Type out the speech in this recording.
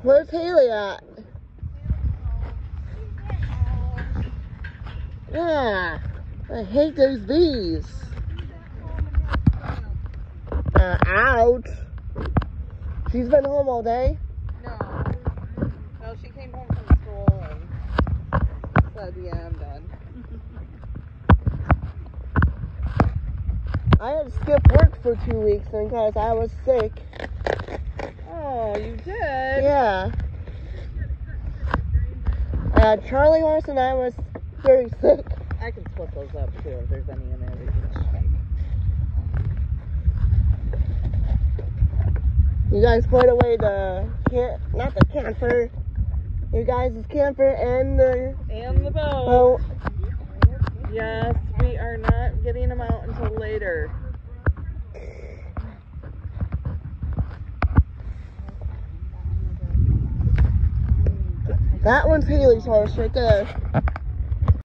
Where's Haley at? Yeah, I hate those bees. Ouch. She's been home all day? No. No, she came home from school and said, yeah, I'm done. I had to skip work for 2 weeks because I was sick. Oh, you did? Yeah. Charlie horse and I was very sick. I can split those up too if there's any in there. We can just shake. You guys put away the not the camper. You guys' camper and the boat. Yes, we are not getting them out until later. That one's Haley's horse right there.